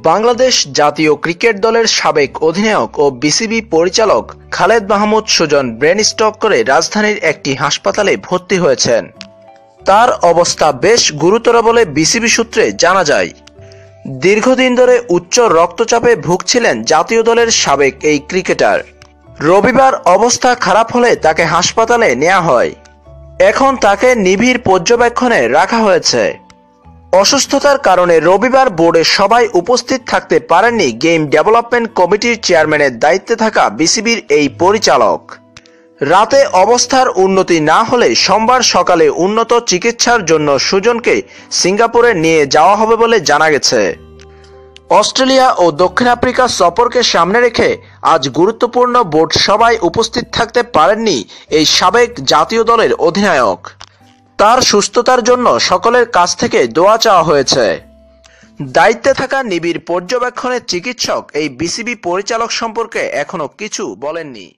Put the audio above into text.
বাংলাদেশ জাতীয় ক্রিকেট দলের সাবেক অধিনায়ক ও বিসিবি পরিচালক খালেদ মাহমুদ সুজন ব্রেন স্ট্রোক করে রাজধানীর একটি হাসপাতালে ভর্তি হয়েছেন। তার অবস্থা বেশ গুরুতর বলে বিসিবি সূত্রে জানা যায়। দীর্ঘদিন ধরে উচ্চ রক্তচাপে ভুগছিলেন জাতীয় দলের সাবেক এই ক্রিকেটার। রবিবার অবস্থা খারাপ হলে তাকে হাসপাতালে নেওয়া হয়। এখন তাকে নিবিড় পর্যবেক্ষণে রাখা হয়েছে। অসুস্থতার কারণে রবিবার বোর্ডে সবাই উপস্থিত থাকতে পারেননি গেম ডেভেলপমেন্ট কমিটির চেয়ারম্যানের দায়িত্বে থাকা বিসিবির এই পরিচালক। রাতে অবস্থার উন্নতি না হলে সোমবার সকালে উন্নত চিকিৎসার জন্য সুজনকে সিঙ্গাপুরে নিয়ে যাওয়া হবে বলে জানা গেছে। অস্ট্রেলিয়া ও দক্ষিণ আফ্রিকা সফরকে সামনে রেখে আজ গুরুত্বপূর্ণ বোর্ড সভায় উপস্থিত থাকতে পারেননি এই সাবেক জাতীয় দলের অধিনায়ক। তার সুস্থতার জন্য সকলের কাছ থেকে দোয়া চাওয়া হয়েছে। দায়িত্বে থাকা নিবিড় পর্যবেক্ষণের চিকিৎসক এই বিসিবি পরিচালক সম্পর্কে এখনো কিছু বলেননি।